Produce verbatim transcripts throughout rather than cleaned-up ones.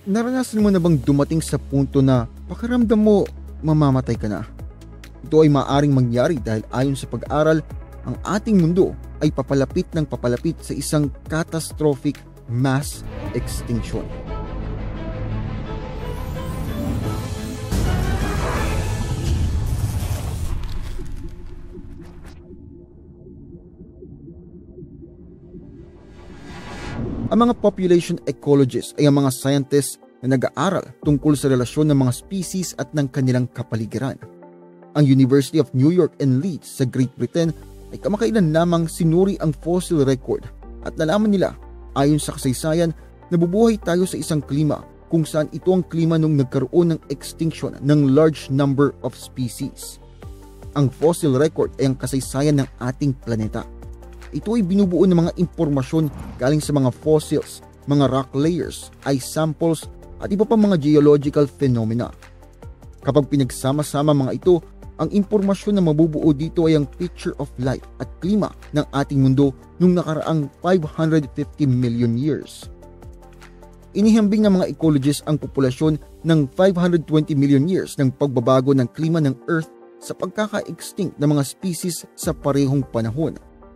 Naranasan mo na bang dumating sa punto na pakiramdam mo mamamatay ka na? Ito ay maaaring mangyari dahil ayon sa pag-aaral, ang ating mundo ay papalapit ng papalapit sa isang catastrophic mass extinction. Ang mga population ecologists ay ang mga scientists na nag-aaral tungkol sa relasyon ng mga species at ng kanilang kapaligiran. Ang University of New York and Leeds sa Great Britain ay kamakailan lamang sinuri ang fossil record at nalaman nila ayon sa kasaysayan na nabubuhay tayo sa isang klima kung saan ito ang klima nung nagkaroon ng extinction ng large number of species. Ang fossil record ay ang kasaysayan ng ating planeta. Ito ay binubuo ng mga impormasyon galing sa mga fossils, mga rock layers, ice samples at iba pang mga geological phenomena. Kapag pinagsama-sama mga ito, ang impormasyon na mabubuo dito ay ang picture of life at klima ng ating mundo nung nakaraang five hundred fifty million years. Inihambing ng mga ecologists ang populasyon ng five hundred twenty million years ng pagbabago ng klima ng Earth sa pagkaka-extinct ng mga species sa parehong panahon.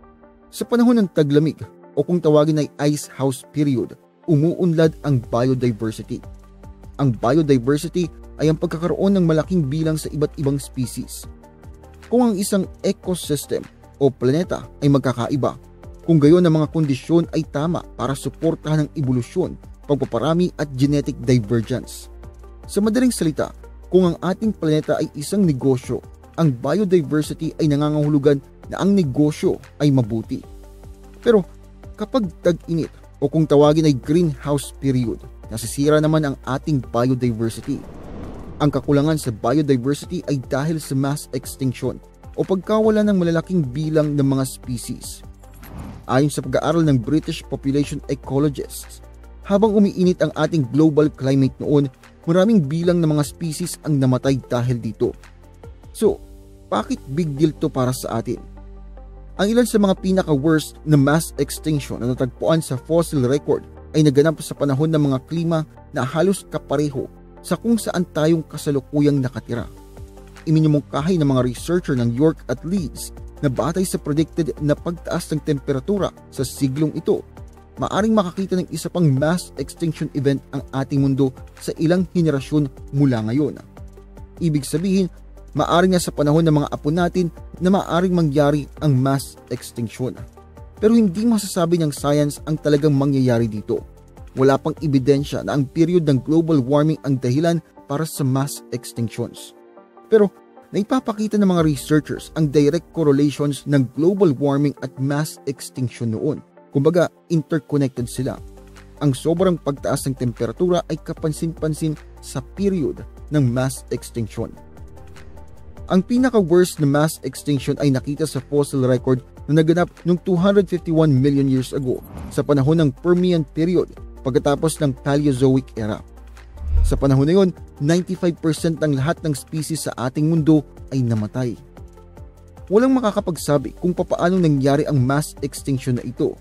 Sa panahon ng taglamig o kung tawagin ay ice house period, umuunlad ang biodiversity. Ang biodiversity ay ang pagkakaroon ng malaking bilang sa iba't ibang species. Kung ang isang ecosystem o planeta ay magkakaiba, kung gayon ang mga kondisyon ay tama para suportahan ang ebolusyon, pagpaparami at genetic divergence. Sa madaling salita, kung ang ating planeta ay isang negosyo, ang biodiversity ay nangangahulugan na ang negosyo ay mabuti. Pero kapag tag-init o kung tawagin ay greenhouse period, nasisira naman ang ating biodiversity. Ang kakulangan sa biodiversity ay dahil sa mass extinction o pagkawala ng malalaking bilang ng mga species. Ayon sa pag-aaral ng British Population Ecologists, habang umiinit ang ating global climate noon, maraming bilang ng mga species ang namatay dahil dito. So, bakit big deal to para sa atin? Ang ilan sa mga pinaka-worst na mass extinction na natagpuan sa fossil record ay naganap sa panahon ng mga klima na halos kapareho sa kung saan tayong kasalukuyang nakatira. Iminumungkahi ng mga researcher ng York at Leeds na batay sa predicted na pagtaas ng temperatura sa siglong ito, maaring makakita ng isa pang mass extinction event ang ating mundo sa ilang henerasyon mula ngayon. Ibig sabihin, maaring nga sa panahon ng mga apo natin na maaring mangyari ang mass extinction. Pero hindi masasabi ng science ang talagang mangyayari dito. Wala pang ebidensya na ang period ng global warming ang dahilan para sa mass extinctions. Pero naipapakita ng mga researchers ang direct correlations ng global warming at mass extinction noon. Kumbaga, interconnected sila. Ang sobrang pagtaas ng temperatura ay kapansin-pansin sa period ng mass extinction. Ang pinaka-worst na mass extinction ay nakita sa fossil record na naganap noong two hundred fifty-one million years ago sa panahon ng Permian period pagkatapos ng Paleozoic era. Sa panahon na yun, ninety-five percent ng lahat ng species sa ating mundo ay namatay. Walang makakapagsabi kung papaano nangyari ang mass extinction na ito.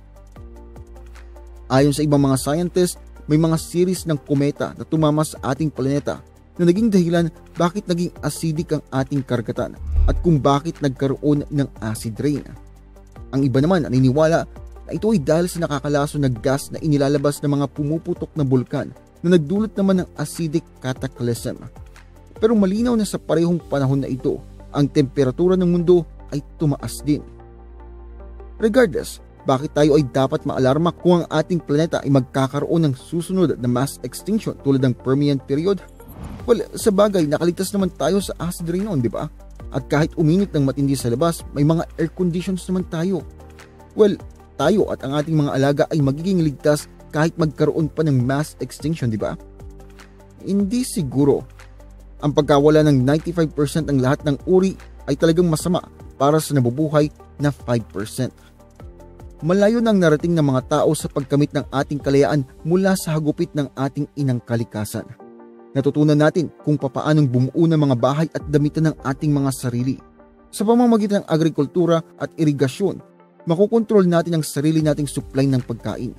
Ayon sa ibang mga scientists, may mga series ng kometa na tumama sa ating planeta na naging dahilan bakit naging acidic ang ating karagatan at kung bakit nagkaroon ng acid rain. Ang iba naman naniniwala na ito ay dahil sa nakakalason na gas na inilalabas ng mga pumuputok na bulkan na nagdulot naman ng acidic cataclysm. Pero malinaw na sa parehong panahon na ito, ang temperatura ng mundo ay tumaas din. Regardless, bakit tayo ay dapat maalarma kung ang ating planeta ay magkakaroon ng susunod na mass extinction tulad ng Permian period? Well, sa bagay, nakaligtas naman tayo sa acid rain noon, di ba? At kahit uminit ng matindi sa labas, may mga air conditions naman tayo. Well, tayo at ang ating mga alaga ay magiging ligtas kahit magkaroon pa ng mass extinction, di ba? Hindi siguro. Ang pagkawala ng ninety-five percent ng lahat ng uri ay talagang masama para sa nabubuhay na five percent. Malayo nang narating ng mga tao sa pagkamit ng ating kalayaan mula sa hagupit ng ating inang kalikasan. Natutunan natin kung papaanong bumuo ng mga bahay at damitan ng ating mga sarili. Sa pamamagitan ng agrikultura at irigasyon, makokontrol natin ang sarili nating supply ng pagkain.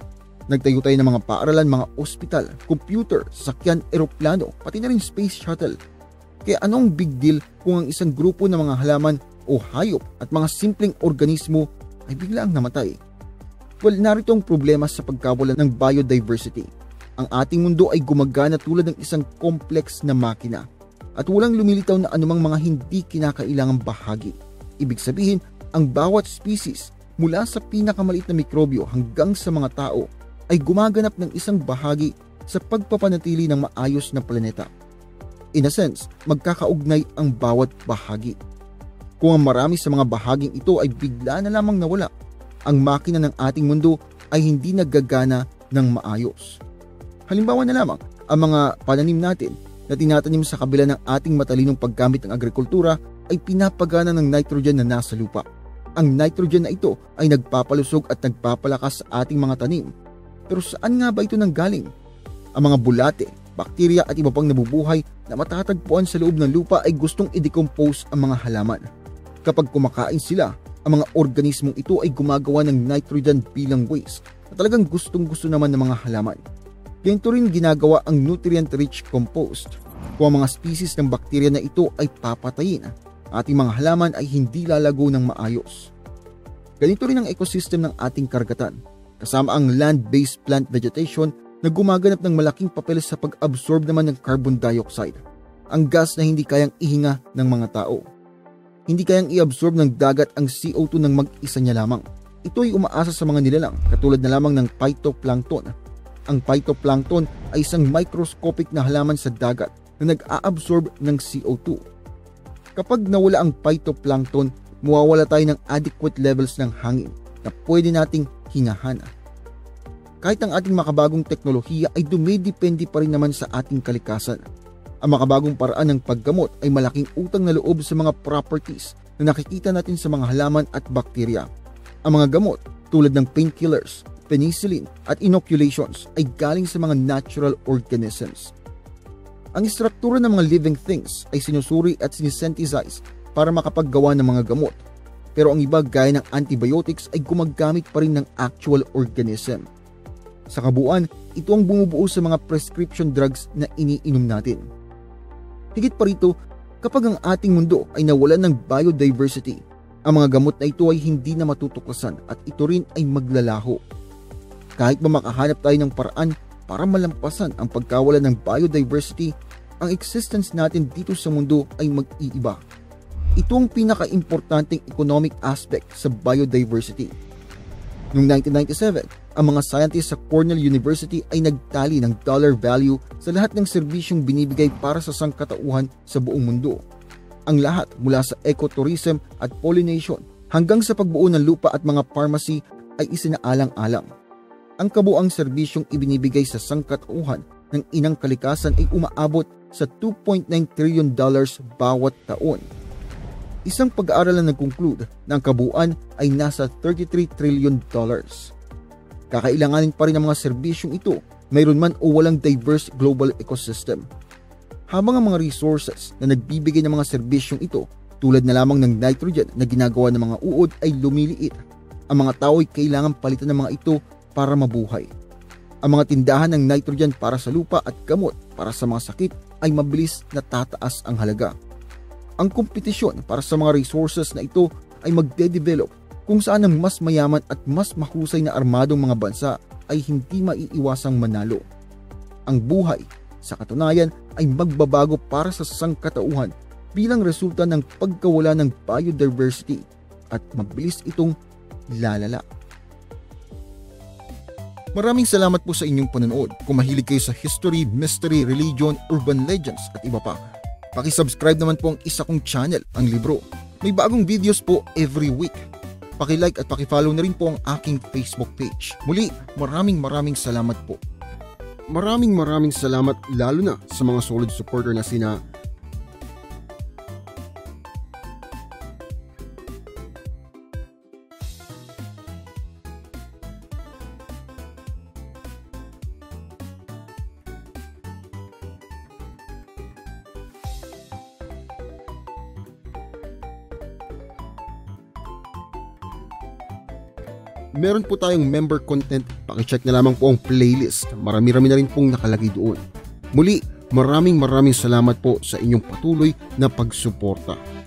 Nagtayo tayo ng mga paaralan, mga ospital, computer, sasakyan, eroplano, pati na rin space shuttle. Kaya anong big deal kung ang isang grupo ng mga halaman o hayop at mga simpleng organismo ay biglang namatay? Well, narito ang problema sa pagkawala ng biodiversity. Ang ating mundo ay gumagana tulad ng isang complex na makina at walang lumilitaw na anumang mga hindi kinakailangang bahagi. Ibig sabihin, ang bawat species mula sa pinakamaliit na mikrobyo hanggang sa mga tao ay gumaganap ng isang bahagi sa pagpapanatili ng maayos na planeta. In a sense, magkakaugnay ang bawat bahagi. Kung ang marami sa mga bahaging ito ay bigla na lamang nawala, ang makina ng ating mundo ay hindi naggagana ng maayos. Halimbawa na lamang, ang mga pananim natin na tinatanim sa kabila ng ating matalinong paggamit ng agrikultura ay pinapagana ng nitrogen na nasa lupa. Ang nitrogen na ito ay nagpapalusog at nagpapalakas sa ating mga tanim. Pero saan nga ba ito nanggaling? Ang mga bulate, bakterya at iba pang nabubuhay na matatagpuan sa loob ng lupa ay gustong i-decompose ang mga halaman. Kapag kumakain sila, ang mga organismong ito ay gumagawa ng nitrogen bilang waste na talagang gustong-gusto naman ng mga halaman. Ganito rin ginagawa ang nutrient-rich compost. Kung ang mga species ng bakterya na ito ay papatayin, ating mga halaman ay hindi lalago ng maayos. Ganito rin ang ecosystem ng ating karagatan, kasama ang land-based plant vegetation na gumaganap ng malaking papel sa pag-absorb naman ng carbon dioxide, ang gas na hindi kayang ihinga ng mga tao. Hindi kayang i-absorb ng dagat ang C O two ng mag-isa niya lamang. Ito ay umaasa sa mga nilalang katulad na lamang ng phytoplankton. Ang phytoplankton ay isang microscopic na halaman sa dagat na nag-a-absorb ng C O two. Kapag nawala ang phytoplankton, mawawala tayo ng adequate levels ng hangin na pwede nating hingahan. Kahit ang ating makabagong teknolohiya ay dumidepende pa rin naman sa ating kalikasan. Ang makabagong paraan ng paggamot ay malaking utang na loob sa mga properties na nakikita natin sa mga halaman at bakterya. Ang mga gamot tulad ng painkillers, penicillin at inoculations ay galing sa mga natural organisms. Ang istruktura ng mga living things ay sinusuri at sinisynthesize para makapaggawa ng mga gamot. Pero ang iba gaya ng antibiotics ay gumagamit pa rin ng actual organism. Sa kabuuan, ito ang bumubuo sa mga prescription drugs na iniinom natin. Higit pa rito, kapag ang ating mundo ay nawalan ng biodiversity, ang mga gamot na ito ay hindi na matutuklasan at ito rin ay maglalaho. Kahit ba makahanap tayo ng paraan para malampasan ang pagkawala ng biodiversity, ang existence natin dito sa mundo ay mag-iiba. Ito ang pinaka-importanting economic aspect sa biodiversity. Noong nineteen ninety-seven, ang mga scientists sa Cornell University ay nagtali ng dollar value sa lahat ng serbisyong binibigay para sa sangkatauhan sa buong mundo. Ang lahat mula sa ecotourism at pollination hanggang sa pagbuo ng lupa at mga pharmacy ay isinaalang-alang. Ang kabuang serbisyong ibinibigay sa sangkatauhan ng inang kalikasan ay umaabot sa two point nine trillion dollars bawat taon. Isang pag-aaral na nag-conclude na ang kabuuan ay nasa thirty-three trillion dollars. Kakailanganin pa rin ang mga serbisyong ito, mayroon man o walang diverse global ecosystem. Habang ang mga resources na nagbibigay ng mga serbisyong ito, tulad na lamang ng nitrogen na ginagawa ng mga uod ay lumiliit, ang mga tao ay kailangan palitan ng mga ito para mabuhay. Ang mga tindahan ng nitrogen para sa lupa at gamot para sa mga sakit ay mabilis na tataas ang halaga. Ang kompetisyon para sa mga resources na ito ay magde-develop kung saan ang mas mayaman at mas mahusay na armadong mga bansa ay hindi maiiwasang manalo. Ang buhay, sa katunayan, ay magbabago para sa sangkatauhan bilang resulta ng pagkawala ng biodiversity at mabilis itong lalala. Maraming salamat po sa inyong panonood. Kung mahilig kayo sa history, mystery, religion, urban legends at iba pa, paki-subscribe naman po ang isa kong channel, ang Libro. May bagong videos po every week. Paki-like at paki-follow na rin po ang aking Facebook page. Muli, maraming maraming salamat po. Maraming maraming salamat lalo na sa mga solid supporter na sina meron po tayong member content. Pakicheck na lamang po ang playlist. Marami-rami na rin pong nakalagay doon. Muli, maraming maraming salamat po sa inyong patuloy na pagsuporta.